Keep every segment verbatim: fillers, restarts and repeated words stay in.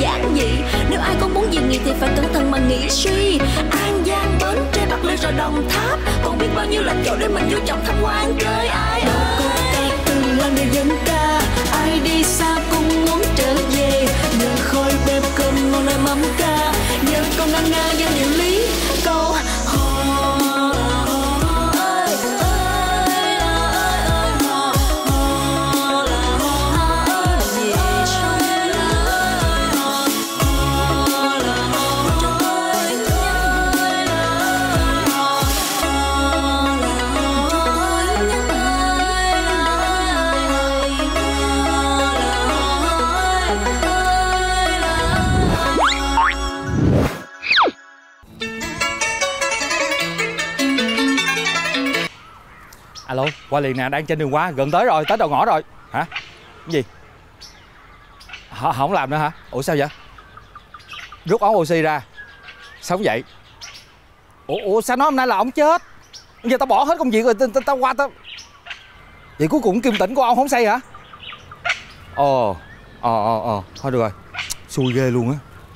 giản dị. Nếu ai có muốn gì nghiệp thì phải cẩn thận mà nghĩ suy. An Giang, Bến Tre, Bạc Liêu rồi Đồng Tháp, còn biết bao nhiêu là chỗ để mình vô trọng tham quan chơi. Ai ơi từng là người dân ca, ai đi xa cũng muốn trở về. Nhờ khói bếp cơm ngon nơi mắm ca, nhờ con ngân nga gian điệu lý câu hò. Alo, qua liền nè, đang trên đường qua, gần tới rồi, tới đầu ngõ rồi. Hả? Cái gì? H không làm nữa hả? Ủa sao vậy? Rút ống oxy ra. Sao vậy? Ủa, ủa sao nói hôm nay là ông chết? Giờ tao bỏ hết công việc rồi, tao, tao qua tao... Vậy cuối cùng kim tỉnh của ông không xây hả? Ồ, ồ, ồ, ồ, thôi được rồi. Xui ghê luôn á.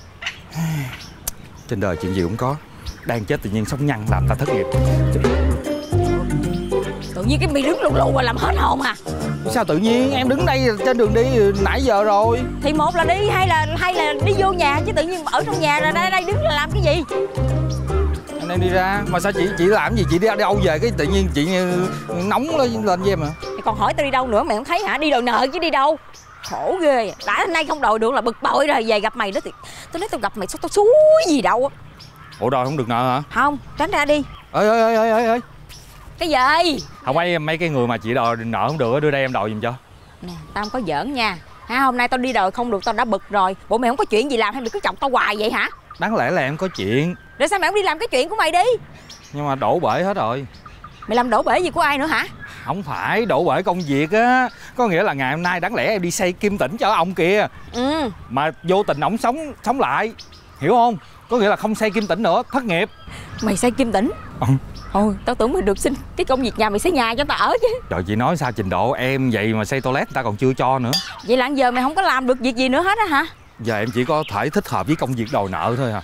Trên đời chuyện gì cũng có. Đang chết tự nhiên sống nhăn làm ta thất nghiệp. Tự nhiên cái mi đứng lù lù mà làm hết hồn à? Sao tự nhiên em đứng đây trên đường đi nãy giờ rồi? Thì một là đi hay là hay là đi vô nhà, chứ tự nhiên ở trong nhà rồi đây đây đứng là làm cái gì? Em đang đi ra mà sao chị chị làm gì? Chị đi đâu về cái tự nhiên chị nóng lên lên với em hả? Thì còn hỏi tao đi đâu nữa mày không thấy hả? Đi đòi nợ chứ đi đâu? Khổ ghê. Đã hôm nay không đòi được là bực bội rồi, về gặp mày đó thì tao nói tao gặp mày sao tao xúi gì đâu. Ủa đòi không được nợ hả? Không, tránh ra đi. Ơi ơi ơi ơi ơi. Cái gì? Không mấy mấy cái người mà chị đòi nợ không được đưa đây em đòi giùm cho. Nè, tao không có giỡn nha. Ha, hôm nay tao đi đòi không được tao đã bực rồi. Bộ mày không có chuyện gì làm hay mày cứ chọc tao hoài vậy hả? Đáng lẽ là em có chuyện. Rồi sao mày không đi làm cái chuyện của mày đi? Nhưng mà đổ bể hết rồi. Mày làm đổ bể gì của ai nữa hả? Không phải đổ bể công việc á. Có nghĩa là ngày hôm nay đáng lẽ em đi xây kim tỉnh cho ông kia. Ừ. Mà vô tình ổng sống sống lại. Hiểu không? Có nghĩa là không xây kim tỉnh nữa, thất nghiệp. Mày xây kim tỉnh? Ừ. Ôi, tao tưởng mày được xin cái công việc nhà mày xây nhà cho tao ở chứ. Trời, chị nói sao trình độ em vậy mà xây toilet người ta còn chưa cho nữa. Vậy là giờ mày không có làm được việc gì nữa hết á hả? Giờ em chỉ có thể thích hợp với công việc đòi nợ thôi hả?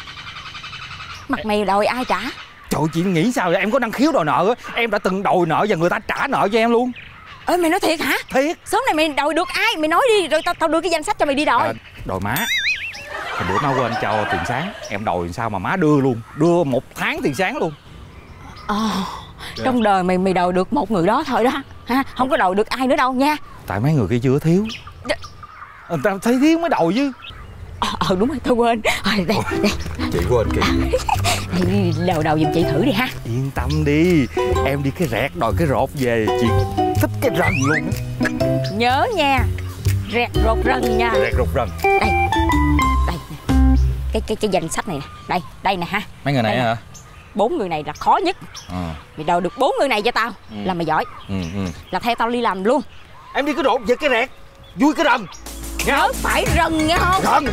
Mặt mày đòi ai trả? Trời, chị nghĩ sao vậy? Em có năng khiếu đòi nợ á. Em đã từng đòi nợ và người ta trả nợ cho em luôn. Ê, mày nói thiệt hả? Thiệt. Sớm này mày đòi được ai? Mày nói đi rồi tao tao đưa cái danh sách cho mày đi đòi. À, đòi má. Hồi bữa má quên cho tiền sáng. Em đòi sao mà má đưa luôn. Đưa một tháng tiền sáng luôn. Ờ, yeah. Trong đời mày mày đòi được một người đó thôi đó ha, không có đòi được ai nữa đâu nha. Tại mấy người kia chưa thiếu. Người ta thấy thiếu mới đòi chứ. Ờ, ờ đúng rồi, tao quên. Rồi, đây, đây. Chị quên kìa. Đi đầu đầu giùm chị thử đi ha. Yên tâm đi. Em đi cái rẹt đòi cái rột về. Chị thích cái rần luôn á. Nhớ nha. Rẹt rột rần nha. Rẹt rột rần. Đây. Đây. Cái cái cái danh sách này nè. Đây, đây nè ha. Mấy người này hả? Bốn người này là khó nhất. À. Mày đòi được bốn người này cho tao. Ừ. Là mày giỏi. Ừ, ừ. Là theo tao đi làm luôn. Em đi cái rột về cái rẹt. Vui cái rần. Nhớ phải rần nghe không? Rần.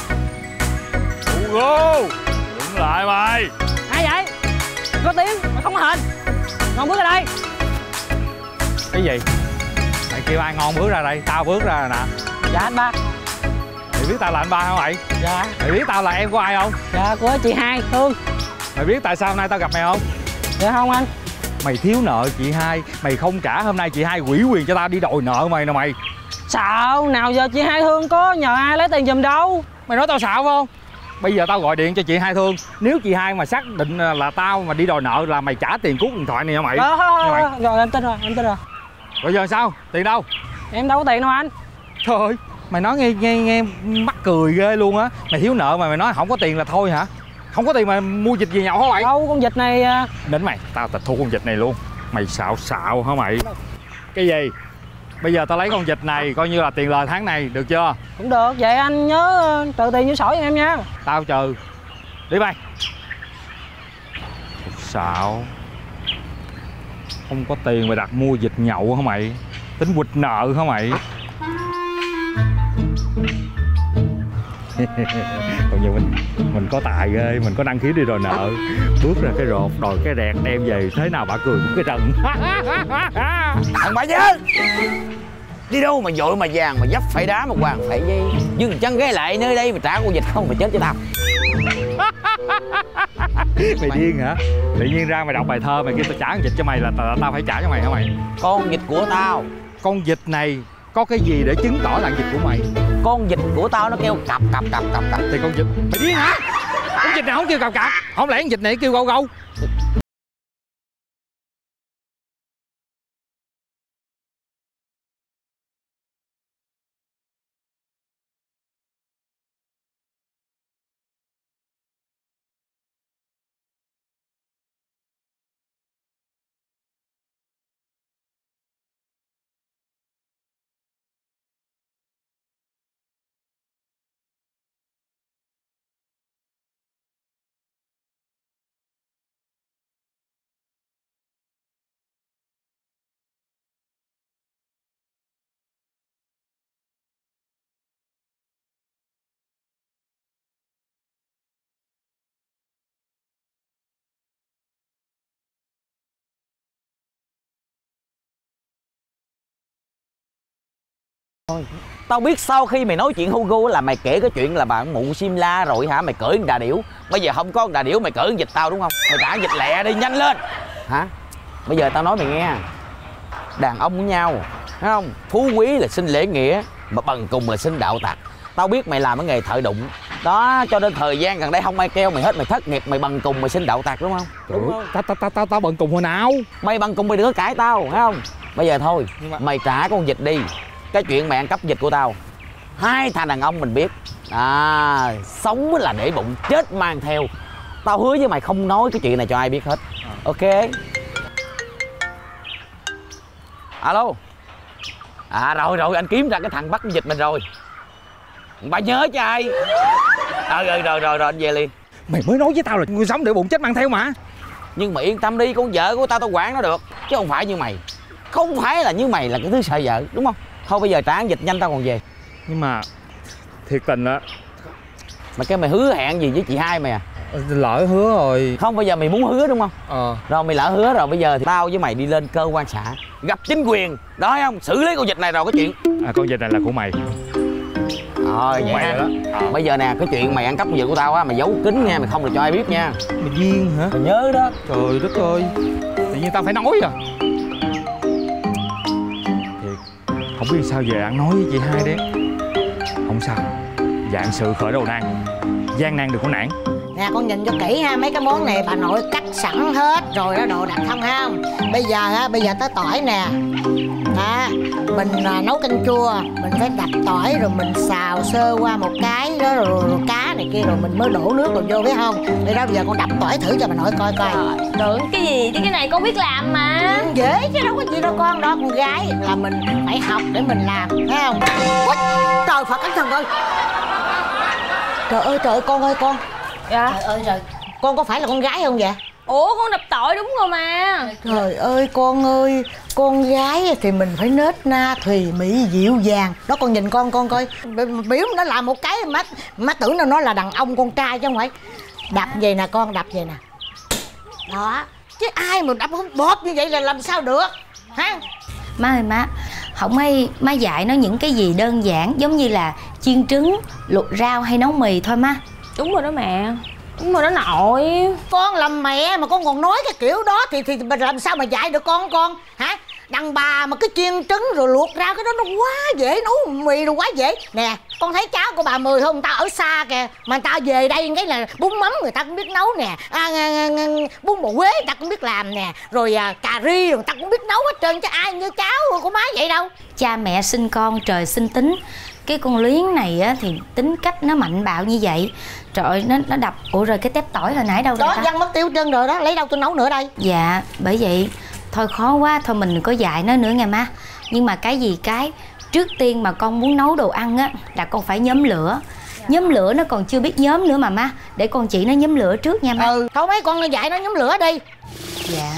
Hugo, đứng lại mày. Ai vậy? Có tiếng mà không có hình. Ngon bước ra đây. Cái gì? Mày kêu ai ngon bước ra đây? Tao bước ra rồi nè. Dạ anh ba. Mày biết tao là anh ba không mày? Dạ. Mày biết tao là em của ai không? Dạ của chị Hai, Hương. Mày biết tại sao hôm nay tao gặp mày không? Dạ không anh. Mày thiếu nợ chị Hai. Mày không trả, hôm nay chị Hai ủy quyền cho tao đi đòi nợ mày nè mày. Sao? Nào giờ chị Hai Hương có nhờ ai lấy tiền giùm đâu. Mày nói tao xạo không? Bây giờ tao gọi điện cho chị Hai Thương. Nếu chị Hai mà xác định là tao mà đi đòi nợ là mày trả tiền cút điện thoại này hả mày? Ờ, mày... Rồi em tin rồi, em tin rồi. Rồi giờ sao? Tiền đâu? Em đâu có tiền đâu anh. Trời ơi, mày nói nghe nghe nghe mắc cười ghê luôn á. Mày thiếu nợ mà mày nói không có tiền là thôi hả? Không có tiền mà mua vịt gì nhậu hả mày? Đâu, con vịt này... Đến mày, tao tịch thu con vịt này luôn. Mày xạo xạo hả mày? Cái gì? Bây giờ tao lấy con vịt này coi như là tiền lời tháng này, được chưa? Cũng được, vậy anh nhớ trừ tiền vô sổ giùm em nha. Tao trừ. Đi mày. Xạo. Không có tiền mày đặt mua vịt nhậu hả mày? Tính quỵt nợ hả mày? Còn như mình mình có tài ghê, mình có đăng ký đi đòi nợ. Bước ra cái rột đòi cái rẹt đem về, thế nào bà cười cũng cái rần. Thằng bà nhớ. Đi đâu mà vội mà vàng mà dấp phải đá mà hoàng phải dây. Nhưng chân ghé lại nơi đây mà trả con vịt không phải chết cho tao. Mày điên hả? Tự nhiên ra mày đọc bài thơ mày kêu tao trả con vịt cho mày là tao, tao phải trả cho mày hả mày? Con vịt của tao. Con vịt này có cái gì để chứng tỏ là vịt của mày? Con vịt của tao nó kêu cặp cặp cặp cặp cặp. Thì con vịt mày điên hả? Con vịt nào không kêu cặp cặp? Không lẽ con vịt này kêu gâu gâu? Tao biết sau khi mày nói chuyện Hugo là mày kể cái chuyện là bạn mụ Simla rồi hả? Mày cởi con đà điểu. Bây giờ không có con đà điểu mày cởi con vịt tao đúng không? Mày trả con vịt lẹ đi, nhanh lên. Hả? Bây giờ tao nói mày nghe. Đàn ông với nhau, thấy không? Phú quý là xin lễ nghĩa, mà bằng cùng là xin đạo tặc. Tao biết mày làm cái nghề thợ đụng. Đó, cho nên thời gian gần đây không ai kêu mày hết, mày thất nghiệp, mày bằng cùng mày xin đạo tặc đúng không? Đúng không? Tao tao tao tao bằng cùng hồi nào? Mày bằng cùng mày đừng có cãi tao, thấy không? Bây giờ thôi, mà... mày trả con vịt đi. Cái chuyện mày ăn cắp vịt của tao, hai thằng đàn ông mình biết. À, sống là để bụng, chết mang theo. Tao hứa với mày không nói cái chuyện này cho ai biết hết. Ok. Alo. À rồi rồi, anh kiếm ra cái thằng bắt vịt mình rồi. Bà nhớ cho ai. Ờ rồi rồi rồi rồi anh về liền. Mày mới nói với tao là người sống để bụng chết mang theo mà. Nhưng mà yên tâm đi, con vợ của tao tao quản nó được. Chứ không phải như mày. Không phải là như mày là cái thứ sợ vợ, đúng không? Thôi bây giờ trả ăn vịt nhanh tao còn về. Nhưng mà thiệt tình á. Mày kêu mày hứa hẹn gì với chị hai mày à? Lỡ hứa rồi. Không, bây giờ mày muốn hứa đúng không? Ờ. Rồi mày lỡ hứa rồi, bây giờ thì tao với mày đi lên cơ quan xã, gặp chính quyền, đó thấy không? Xử lý con vịt này rồi cái chuyện. À, con vịt này là của mày. Rồi vậy mày đó. À. Bây giờ nè, cái chuyện mày ăn cắp con vịt của tao á, mày giấu kín nha, mày không được cho ai biết nha. Mày điên hả? Mày nhớ đó. Trời đất ơi, tự nhiên tao phải nói à. Thiệt, không biết sao về ăn nói với chị hai đấy. Không sao, vạn sự khởi đầu nan, gian nan đừng có nản. Nè con nhìn cho kỹ ha, mấy cái món này bà nội cắt sẵn hết rồi đó, đồ đặc không ha. Bây giờ ha, bây giờ tới tỏi nè. Đó, mình à, nấu canh chua, mình phải đập tỏi rồi mình xào sơ qua một cái đó, rồi, rồi, rồi cá này kia rồi mình mới đổ nước rồi vô, biết không? Để đó bây giờ con đập tỏi thử cho bà nội coi coi. Tưởng cái gì chứ cái này con biết làm mà. Ừ, dễ chứ đâu có gì đâu con, đó con gái là mình phải học để mình làm, thấy không? Ôi, trời Phật cẩn thận ơi. Trời ơi trời ơi con ơi con. Dạ. Trời ơi trời, con có phải là con gái không vậy? Ủa con đập tỏi đúng rồi mà. Trời ơi con ơi, con gái thì mình phải nết na thùy mị dịu dàng. Đó con nhìn con con coi, biểu nó làm một cái má má tưởng là nó là đàn ông con trai chứ không phải. Đập vậy nè con, đập vậy nè. Đó, chứ ai mà đập không bóp như vậy là làm sao được hả? Má ơi má, không may má dạy nó những cái gì đơn giản giống như là chiên trứng, luộc rau hay nấu mì thôi má. Đúng rồi đó mẹ. Đúng rồi đó nội. Con làm mẹ mà con còn nói cái kiểu đó thì thì mình làm sao mà dạy được con con hả? Đàn bà mà cái chiên trứng rồi luộc rau cái đó nó quá dễ, nấu mì rồi quá dễ. Nè con thấy cháu của bà Mười không, người ta ở xa kìa mà người ta về đây cái là bún mắm người ta cũng biết nấu nè, à, bún bò Huế người ta cũng biết làm nè, rồi à, cà ri người ta cũng biết nấu hết trơn, chứ ai như cháu của má vậy đâu. Cha mẹ sinh con trời sinh tính. Cái con Luyến này á thì tính cách nó mạnh bạo như vậy. Trời ơi, nó nó đập. Ủa rồi cái tép tỏi hồi nãy đâu đó ta? văng mất tiêu chân rồi đó, lấy đâu tôi nấu nữa đây. Dạ bởi vậy thôi khó quá, thôi mình đừng có dạy nó nữa nghe má. Nhưng mà cái gì cái trước tiên mà con muốn nấu đồ ăn á là con phải nhóm lửa. Nhóm lửa nó còn chưa biết nhóm nữa mà má. Để con chỉ nó nhóm lửa trước nha má. Ừ thôi mấy con dạy nó nhóm lửa đi. Dạ.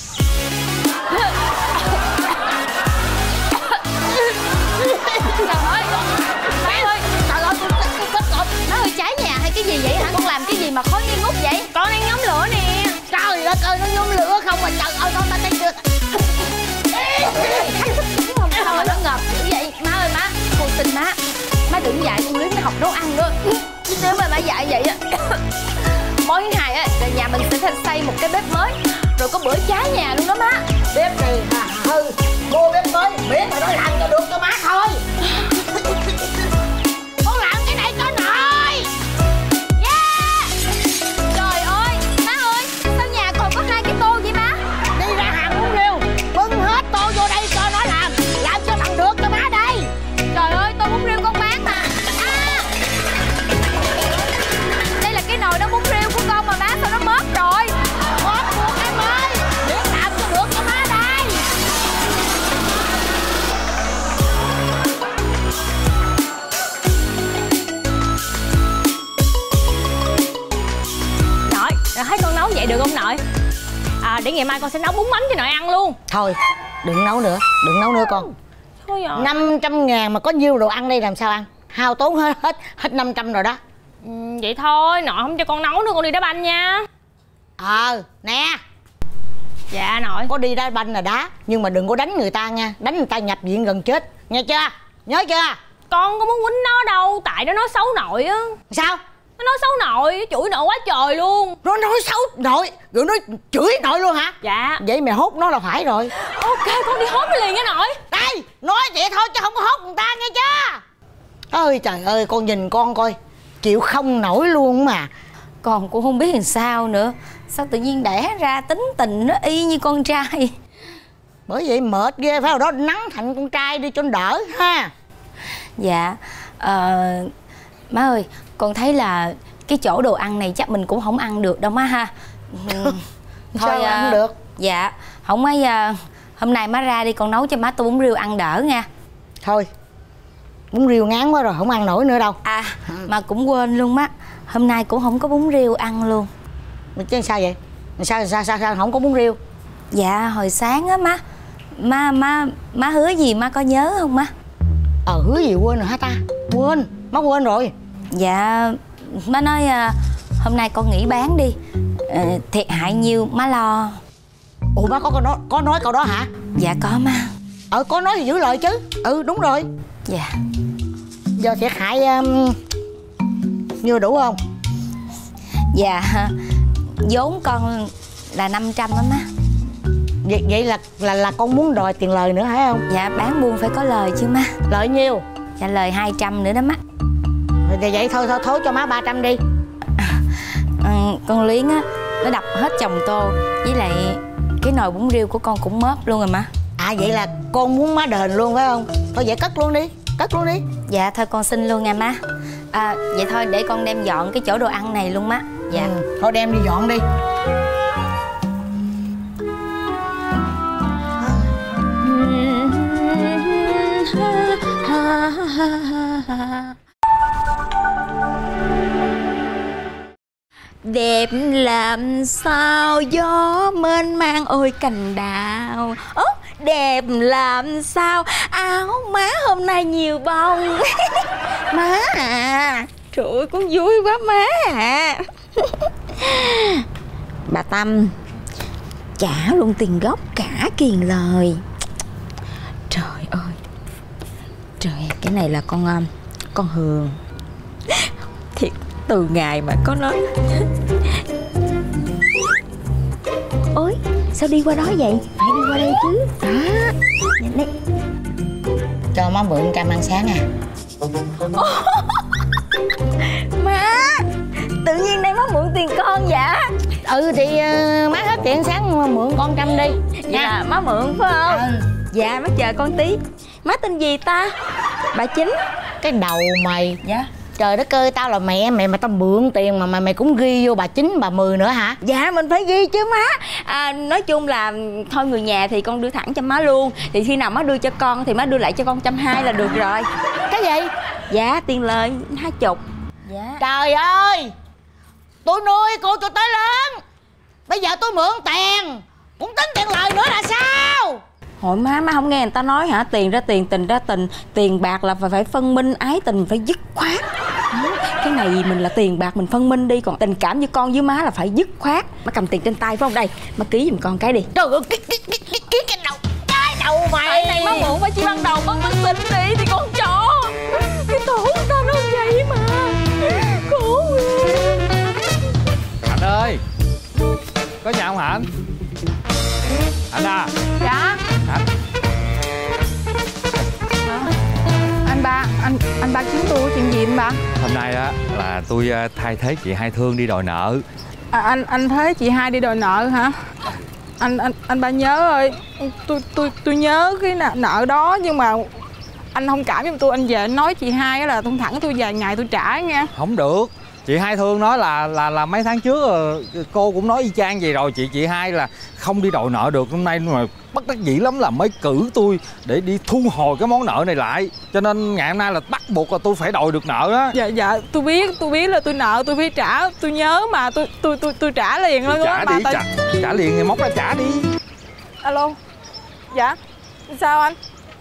Trời ơi, má ơi, trời ơi, con thích con cột. Má ơi cháy nhà hay cái gì vậy hả? Con làm cái gì mà khói nghi ngút vậy? Con đang nhóm lửa nè. Trời đất ơi, nó nhóm lửa không mà trời ơi, con ta thấy được. Sao mà nó ngập dữ vậy? nấu ăn nữa. Nếu mà má dạy vậy á, mối thứ hai á là nhà mình sẽ xây một cái bếp mới, rồi có bữa cháy nhà luôn đó má. Bếp này mà hư, mua bếp mới miễn mà nó làm cho được cho má thôi. Con làm cái này cho nội. Yeah. Trời ơi, má ơi, sao nhà còn có hai cái tô vậy má? Đi ra hàng bún riêu, bưng hết tô vô đây cho nó làm, làm cho bằng được cho má đây. Trời ơi, tô bún riêu con bán mà. À, đây là cái nồi nấu bún riêu của con mà má, sao nó móp rồi? Móp luôn em ơi, miễn làm cho được cho má đây. Nội, rồi thấy con nấu vậy được không nội? À, để ngày mai con sẽ nấu bún mắm cho nội ăn luôn. Thôi, đừng nấu nữa, đừng nấu nữa con. Thôi vậy. năm trăm ngàn mà có nhiêu đồ ăn đây làm sao ăn? Hao tốn hết hết hết năm trăm rồi đó. Ừ, vậy thôi, nội không cho con nấu nữa, con đi đá banh nha. Ờ, nè, Dạ nội. có đi đá banh là đá, nhưng mà đừng có đánh người ta nha, đánh người ta nhập viện gần chết, nghe chưa? Nhớ chưa? Con có muốn quýnh nó đâu, tại nó nói xấu nội á. Sao? Nó nói xấu nội, chửi nội quá trời luôn. Nó nói xấu nội, rồi nó chửi nội luôn hả? Dạ. Vậy mày hốt nó là phải rồi. Ok, con đi hốt nó liền nha nội. Đây, nói vậy thôi chứ không có hốt người ta nghe chưa? Ơi trời ơi, con nhìn con coi, chịu không nổi luôn mà. Con cũng không biết làm sao nữa. Sao tự nhiên đẻ ra tính tình nó y như con trai. Bởi vậy mệt ghê, phải không? Đó nắng thành con trai đi cho nó đỡ ha. Dạ, ờ, má ơi, con thấy là cái chỗ đồ ăn này chắc mình cũng không ăn được đâu má ha. Ừ, Sao à, ăn được? Dạ, không mấy à, hôm nay má ra đi, con nấu cho má tô bún riêu ăn đỡ nha. Thôi, bún riêu ngán quá rồi, không ăn nổi nữa đâu. À, mà cũng quên luôn má, hôm nay cũng không có bún riêu ăn luôn. Chứ sao vậy? Sao sao sao, sao không có bún riêu? Dạ, hồi sáng á má, má má má hứa gì má có nhớ không má? Ờ, hứa gì quên rồi hả ta? Quên, má quên rồi. Dạ, má nói à, hôm nay con nghỉ bán đi, à, thiệt hại nhiêu má lo. Ủa má có có nói, có nói câu đó hả? Dạ có má. Ờ, có nói thì giữ lời chứ. Ừ, đúng rồi. Dạ. Giờ thiệt hại um, nhiêu đủ không? Dạ, vốn con là năm trăm á má. Vậy, vậy là là là con muốn đòi tiền lời nữa phải không? Dạ, bán buôn phải có lời chứ má. Lợi nhiêu? Dạ, lời hai trăm nữa đó má. Thì vậy thôi thôi thối cho má ba trăm đi. à, Con Luyến á, nó đập hết chồng tô. Với lại cái nồi bún riêu của con cũng móp luôn rồi má. À vậy là con muốn má đền luôn phải không? Thôi vậy cất luôn đi, cất luôn đi. Dạ thôi con xin luôn nha má. À, vậy thôi để con đem dọn cái chỗ đồ ăn này luôn má. Dạ. Ừ, thôi đem đi dọn đi. Đẹp làm sao gió mênh mang ôi cành đào. Ố, đẹp làm sao áo má hôm nay nhiều bông. Má à, trời ơi con vui quá má à. Bà Tâm trả luôn tiền gốc cả kiền lời. Trời ơi. Trời, cái này là con con Hường. Thiệt, từ ngày mà có nói. Ôi, sao đi qua đó vậy? Phải đi qua đây chứ. Đó, nhìn đây. Cho má mượn trăm ăn sáng à. Má, tự nhiên đây má mượn tiền con vậy? Ừ thì uh, má hết tiền sáng mượn con trăm đi. Dạ, má mượn phải không? Ừ. Dạ, má chờ con tí. Má tên gì ta? Bà Chính. Cái đầu mày. Dạ. Trời đất ơi, tao là mẹ mày mà tao mượn tiền mà mày mày cũng ghi vô bà Chín bà Mười nữa hả? Dạ mình phải ghi chứ má. À, nói chung là thôi người nhà thì con đưa thẳng cho má luôn. Thì khi nào má đưa cho con thì má đưa lại cho con trăm hai là được rồi. Cái gì? Dạ tiền lời hai chục. Dạ. Trời ơi, tôi nuôi cô cho tới lớn, bây giờ tôi mượn tiền cũng tính tiền lời nữa là sao? Hội má, má không nghe người ta nói hả? Tiền ra tiền, tình ra tình. Tiền bạc là phải phân minh, ái tình phải dứt khoát. Cái này mình là tiền bạc mình phân minh đi. Còn tình cảm với con với má là phải dứt khoát. Má cầm tiền trên tay phải không? Đây, má ký giùm con cái đi. Trời ơi, ký, ký, ký, ký, ký cái đầu. Cái đầu mày. Tại này má mượn phải chi ban đầu má má xin đi thì con cho. Cái tổ người ta nó vậy mà. hả anh? Anh à? Dạ. Anh. Anh ba, anh anh ba kiếm tôi chuyện gì anh ba? Hôm nay á là tôi thay thế chị Hai Thương đi đòi nợ. À, anh anh thấy chị Hai đi đòi nợ hả? Anh anh anh ba nhớ ơi, tôi tôi tôi nhớ cái nợ, nợ đó, nhưng mà anh thông cảm giùm tôi, anh về anh nói chị Hai là thông thẳng tôi vài ngày tôi trả nha. Không được. Chị Hai Thương nói là là là mấy tháng trước cô cũng nói y chang vậy rồi. Chị chị Hai là không đi đòi nợ được. Hôm nay mà bất đắc dĩ lắm là mới cử tôi để đi thu hồi cái món nợ này lại. Cho nên ngày hôm nay là bắt buộc là tôi phải đòi được nợ đó. Dạ dạ tôi biết, tôi biết là tôi nợ tôi phải trả, tôi nhớ mà tôi tôi tôi tôi trả liền luôn. Trả đi, tại... trả, trả liền thì móc ra trả đi. Alo. Dạ. Sao anh?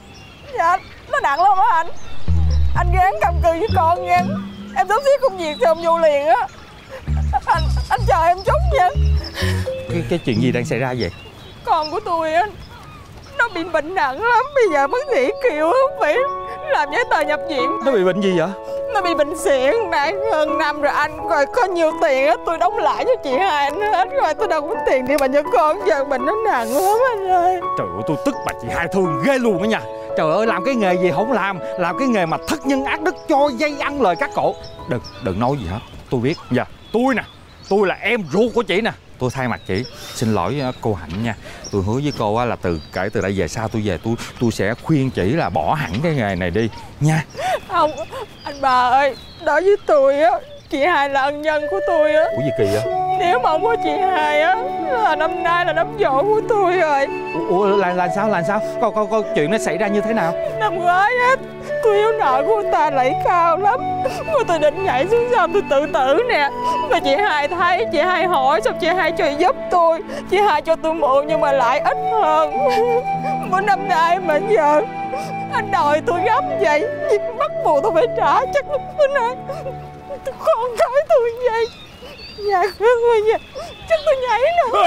Dạ nó nặng lắm á anh. Anh gán cầm cự với con nha. Em sắp xếp công việc cho ông vô liền á. Anh anh chờ em chút nha. Cái cái chuyện gì đang xảy ra vậy? Con của tôi á nó bị bệnh nặng lắm, bây giờ bác sĩ kêu phải làm giấy tờ nhập viện. Nó bị bệnh gì vậy? Nó bị bệnh sỉn đã hơn năm rồi anh. Rồi có nhiều tiền á tôi đóng lại cho chị Hai anh hết rồi, tôi đâu có tiền để mà cho con, giờ bệnh nó nặng lắm anh ơi. Trời ơi tôi tức bà chị Hai Thương ghê luôn á nha. Trời ơi làm cái nghề gì không làm, làm cái nghề mà thất nhân ác đức, cho dây ăn lời các cổ. Đừng đừng nói gì hết, tôi biết. Dạ tôi nè, tôi là em ruột của chị nè. Tôi thay mặt chị xin lỗi cô Hạnh nha. Tôi hứa với cô á là từ kể từ đây về sau tôi về tôi tôi sẽ khuyên chị là bỏ hẳn cái nghề này đi nha. Không anh bà ơi, đối với tôi á chị Hai là ân nhân của tôi á. Ủa gì kỳ vậy? Nếu mà không có chị Hai á là năm nay là năm dỗ của tôi rồi. Ủa là là sao là sao? Câu câu câu chuyện nó xảy ra như thế nào? Năm ngoái á tôi yếu nợ của người ta lẫy cao lắm, mà tôi định nhảy xuống sông tôi tự tử nè. Mà chị Hai thấy, chị Hai hỏi xong chị Hai cho giúp tôi, chị Hai cho tôi mượn nhưng mà lại ít hơn. Bữa năm nay mà giờ anh đòi tôi gấp vậy, bắt buộc tôi phải trả. Chắc bữa nay tôi con cái tôi vậy. Dạ ơi, dạ. Chắc tôi nhảy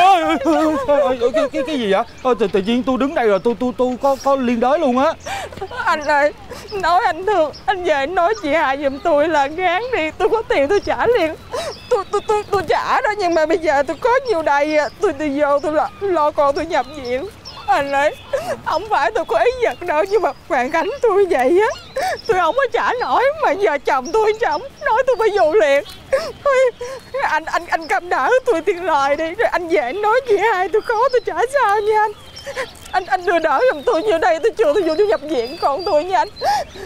nè. cái, cái, cái gì vậy? Ờ, tự, tự nhiên tôi đứng đây rồi tôi tôi tôi có có liên đới luôn á. Anh ơi, nói anh thương, anh về anh nói chị Hai giùm tôi là gán đi, tôi có tiền tôi trả liền. Tôi tôi tôi tôi trả đó, nhưng mà bây giờ tôi có nhiều đây, tôi đi vô tôi lo, lo con tôi nhập viện. Anh ơi, không phải tôi có ý giật đâu, nhưng mà hoàn cảnh tôi vậy á, tôi không có trả nổi. Mà giờ chồng tôi chồng nói tôi phải vô liền. Thôi, anh anh anh cầm đỡ tôi tiền lời đi, rồi anh về anh nói chị Hai tôi có tôi trả sao nha anh. Anh anh đưa đỡ giùm tôi như đây, tôi chưa tôi vô tôi nhập viện con tôi nha anh.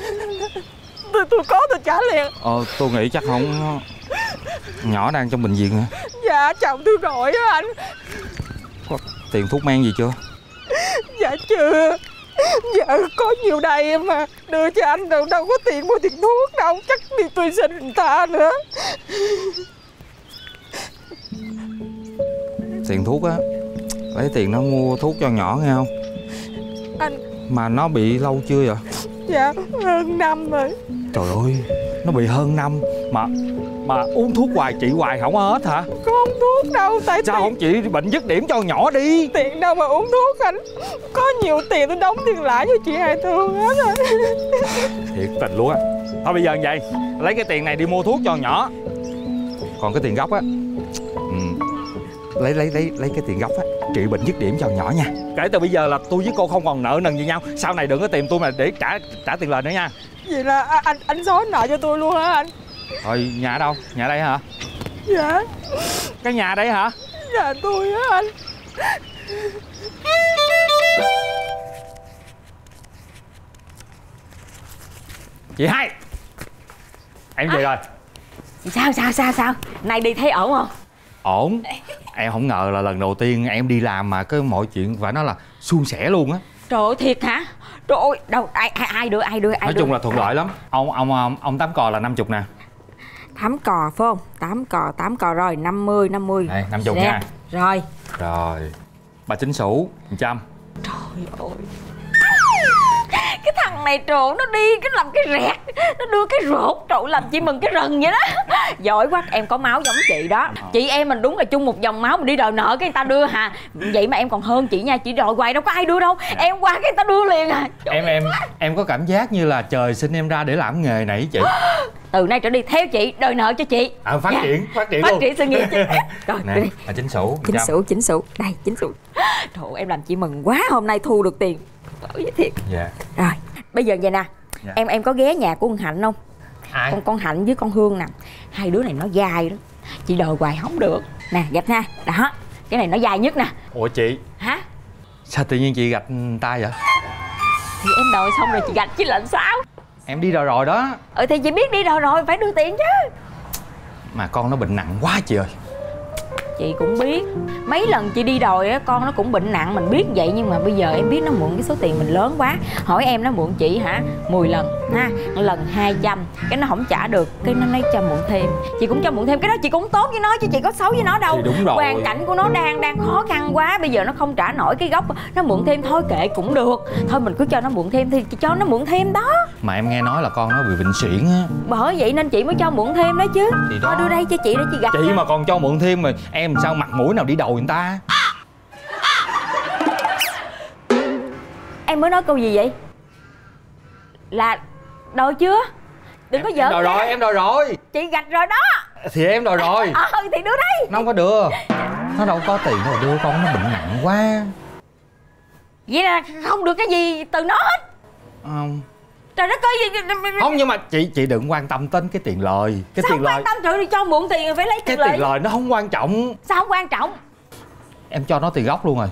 Tôi tôi có tôi trả liền. Ờ tôi nghĩ chắc không. Nhỏ đang trong bệnh viện hả? Dạ chồng tôi gọi á anh. Có tiền thuốc men gì chưa? Dạ chưa. Dạ có nhiều đây mà đưa cho anh đâu, đâu có tiền mua tiền thuốc đâu, chắc đi tôi xin người ta nữa. Tiền thuốc á, lấy tiền nó mua thuốc cho nhỏ nghe không? Anh. Mà nó bị lâu chưa vậy? Dạ hơn năm rồi. Trời ơi, nó bị hơn năm mà mà uống thuốc hoài trị hoài không hết hả? Có uống thuốc đâu, tại sao tiền... không trị bệnh dứt điểm cho nhỏ đi? Tiền đâu mà uống thuốc anh. Có nhiều tiền tôi đóng tiền lãi cho chị Hai Thương hết rồi. Thiệt tình luôn á. Thôi bây giờ như vậy, lấy cái tiền này đi mua thuốc cho nhỏ. Còn cái tiền gốc á, ừ, lấy lấy lấy lấy cái tiền gốc á trị bệnh dứt điểm cho nhỏ nha. Kể từ bây giờ là tôi với cô không còn nợ nần gì nhau. Sau này đừng có tìm tôi mà để trả trả tiền lời nữa nha. Vậy là anh anh xóa nợ cho tôi luôn hả anh? Thôi nhà ở đâu? Nhà đây hả? Dạ. Cái nhà đây hả? Dạ tôi á anh. Chị Hai, em về à. rồi. Sao sao sao sao? Này đi thấy ổn không? Ổn. Em không ngờ là lần đầu tiên em đi làm mà cái mọi chuyện phải nói là suôn sẻ luôn á. Trời ơi thiệt hả? Trời ơi đâu ai ai, ai đưa ai đưa ai nói đưa. chung là thuận lợi lắm. Ông ông ông, ông tám cò là năm chục nè. Tám cò phải không? Tám cò tám cò rồi năm mươi năm mươi. Đây năm chục nha. Rồi. Rồi. Bà chính sủ một trăm. Trời ơi. Cái thằng này trời nó đi cái làm cái rẹt, nó đưa cái rột, trời làm chị mừng cái rần vậy đó. Giỏi quá, em có máu giống chị đó. Chị em mình đúng là chung một dòng máu, mình đi đòi nợ cái người ta đưa hà. Vậy mà em còn hơn chị nha, chị đòi hoài đâu có ai đưa đâu. Em qua cái người ta đưa liền à. Trời Em em em có cảm giác như là trời sinh em ra để làm nghề này chị. từ nay trở đi theo chị, đòi nợ cho chị. À, phát Nha. triển, phát triển Phát luôn. triển sự nghiệp chị. Rồi, Nè, đi. là chính sủ. Chính sủ, chính sủ. Đây, chính sủ. Trời ơi, em làm chị mừng quá, hôm nay thu được tiền. Ôi, thiệt. Dạ. Rồi, bây giờ vậy nè. Dạ. Em em có ghé nhà của con Hạnh không? Ai? Con con Hạnh với con Hương nè. Hai đứa này nó dai đó. Chị đòi hoài không được. Nè, gạch ha. Đó, cái này nó dai nhất nè. Ủa chị, Hả? sao tự nhiên chị gạch tay vậy? Thì em đòi xong rồi chị gạch chứ làm sao? Em đi đòi rồi đó. Ừ thì chị biết đi đòi rồi, phải đưa tiền chứ. Mà con nó bệnh nặng quá chị ơi. Chị cũng biết. Mấy lần chị đi đòi á, con nó cũng bệnh nặng, mình biết vậy. Nhưng mà bây giờ em biết nó mượn cái số tiền mình lớn quá. Hỏi em nó mượn chị hả, mười lần ha, lần hai trăm. Cái nó không trả được, cái nó nói cho mượn thêm. Chị cũng cho mượn thêm, cái đó chị cũng tốt với nó chứ chị có xấu với nó đâu. Thì đúng rồi. Hoàn cảnh của nó đang đang khó khăn quá. Bây giờ nó không trả nổi cái gốc, nó mượn thêm thôi kệ cũng được. Thôi mình cứ cho nó mượn thêm thì cho nó mượn thêm đó. Mà em nghe nói là con nó bị bệnh suyễn á. Bởi vậy nên chị mới cho mượn thêm đó chứ. Thì đó. Thôi đưa đây cho chị để chị gạch. Chị nha. mà còn cho mượn thêm mà em sao mặt mũi nào đi đầu người ta. Em mới nói câu gì vậy? Là đòi chưa? Đừng có Em giỡn đòi nha. rồi, em đòi rồi. Chị gạch rồi đó. Thì em đòi rồi. Ờ thì đưa đây. Nó không có đưa. Nó đâu có tiền đâu đưa, con nó bệnh nặng quá. Vậy là không được cái gì từ nó hết. Không. Trời đất ơi gì. Không, nhưng mà chị chị đừng quan tâm đến cái tiền lời. Cái Sao tiền không lời quan tâm trời đi cho mượn tiền rồi phải lấy cái tiền tiền lời. lời nó không quan trọng. Sao không quan trọng? Em cho nó tiền gốc luôn rồi.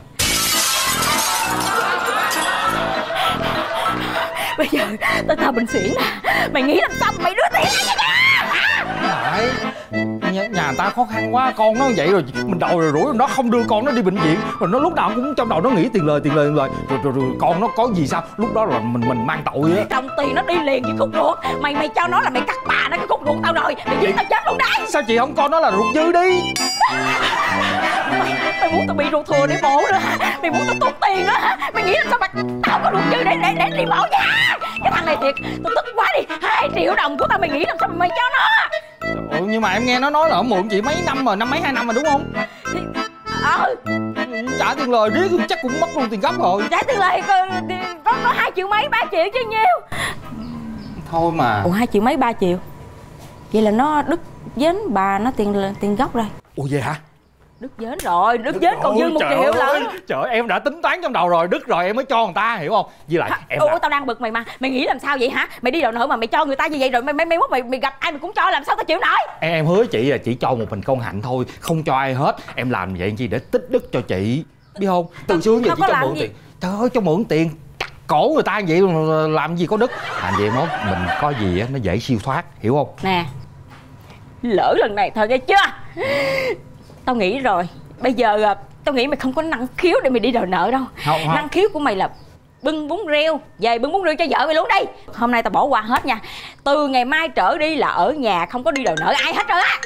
Bây giờ tao tao bệnh xỉn nè. Mày nghĩ làm sao mày đưa tiền ra cho tao? Phải. Nhà, nhà người ta khó khăn quá, con nó vậy rồi mình đòi rồi rủi nó không đưa con nó đi bệnh viện, rồi nó lúc nào cũng trong đầu nó nghĩ tiền lời tiền lời tiền lời rồi, rồi, rồi con nó có gì sao lúc đó là mình mình mang tội á. Đồng tiền nó đi liền với khúc ruột. Mày mày cho nó là mày cắt bà nó cái khúc ruột tao rồi. Mày giết tao chết luôn đấy. Sao chị không coi nó là ruột dư đi? Mày, mày muốn tao bị ruột thừa để bổ nữa hả? Mày muốn tao tốn tiền nữa hả? Mày nghĩ làm sao mà tao có ruột dư để để để đi bổ nha? Cái thằng này thiệt, tao tức quá đi. Hai triệu đồng của tao mày nghĩ làm sao mà mày cho nó? Ủa, nhưng mà em nghe nó nói là mượn chị mấy năm rồi, năm mấy hai năm rồi đúng không? Thì, ờ Trả tiền lời riết chắc cũng mất luôn tiền gốc rồi. trả tiền lời có có, có hai triệu mấy ba triệu chứ nhiêu. Thôi mà. Ủa hai triệu mấy ba triệu? Vậy là nó đứt vến bà nó tiền tiền gốc rồi. Ủa vậy hả? Đứt vến rồi, đứt vến còn dư một Trời triệu ơi, lận. trời ơi, em đã tính toán trong đầu rồi, đứt rồi em mới cho người ta hiểu không? Với lại em Ủa đã... tao đang bực mày mà. Mày nghĩ làm sao vậy hả? Mày đi đòi nợ mà mày cho người ta như vậy rồi mày mày mày mốt mày, mày gặp ai mày cũng cho, làm sao tao chịu nổi? Em, em hứa chị là chỉ cho một mình con Hạnh thôi, không cho ai hết. Em làm vậy chi để tích đức cho chị, biết không? Từ xưa giờ chị cho mượn tiền. Trời ơi, cho mượn tiền cắt cổ người ta vậy làm gì có đức. Làm vậy mốt mình có gì á nó dễ siêu thoát, hiểu không? Nè, lỡ lần này thôi nghe chưa? Tao nghĩ rồi. Bây giờ tao nghĩ mày không có năng khiếu để mày đi đòi nợ đâu. Không, không. Năng khiếu của mày là bưng bún riêu. Về bưng bún riêu cho vợ mày luôn đi. Hôm nay tao bỏ qua hết nha. Từ ngày mai trở đi là ở nhà, không có đi đòi nợ ai hết rồi á.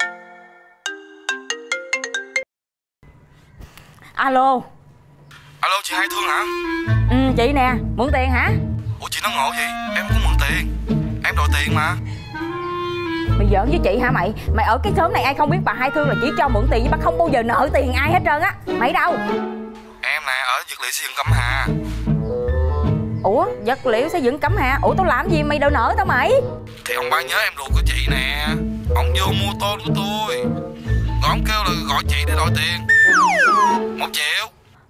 Alo. Alo, chị Hai Thương hả? Ừ, chị nè, mượn tiền hả? Ủa chị nói ngộ vậy? Em cũng mượn tiền. Em đòi tiền mà. Mày giỡn với chị hả mày? Mày ở cái xóm này ai không biết bà Hai Thương là chỉ cho mượn tiền nhưng mà không bao giờ nợ tiền ai hết trơn á. Mày đâu? Em nè, ở vật liệu xây dựng Cẩm Hà. Ủa, vật liệu xây dựng Cẩm Hà? Ủa tao làm gì mày đòi nợ tao mày? Thì ông ba nhớ em ruột của chị nè. Ông vô mua tôn của tôi. Rồi ông kêu là gọi chị để đòi tiền. Một triệu.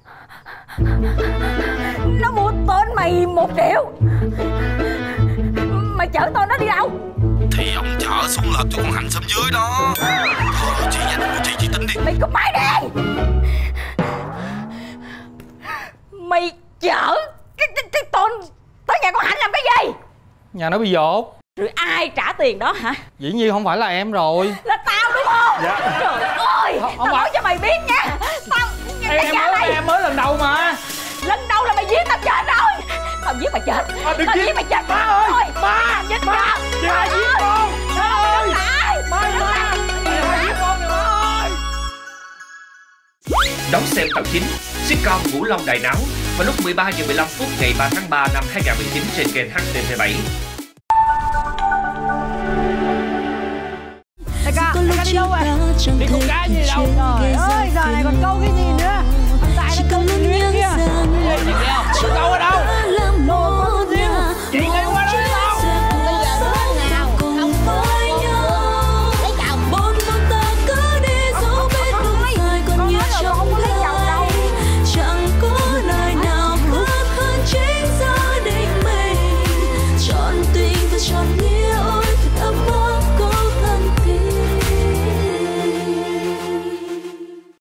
Nó mua tên mày một triệu. Mày chở tôi nó đi đâu? Thì ông chở xuống lợp cho con Hạnh xóm dưới đó. Thôi chị dành của chị, chị tính đi. Mày cúp máy đi. Mày chở cái, cái, cái tôn tới nhà con Hạnh làm cái gì? Nhà nó bị dột. Rồi ai trả tiền đó hả? Dĩ nhiên không phải là em rồi. Là tao đúng không? Dạ. Trời ơi, Không, không tao phải. nói cho mày biết nha. Tao Em, em, mới, em mới lần đầu mà. lần đầu là mày giết tao chết rồi. Tao giết mày chết. À, đừng Tao giết. giết mày chết. Ba ơi, Thôi, ba. giết Ba, tao. chị Hai giết con. Ba ơi. Ba, ba. Chị Hai giết con nè ba ơi. Đón xem tập chín sitcom Ngũ Long Đại Náo vào lúc mười ba giờ mười lăm phút ngày ba tháng ba năm hai nghìn không trăm mười chín trên kênh H T V bảy. Đại ca, đại ca đi đâu vậy? Đi câu cá gì đâu? Trời ơi, giờ này còn câu cái gì nữa? Tại nó câu cái kia.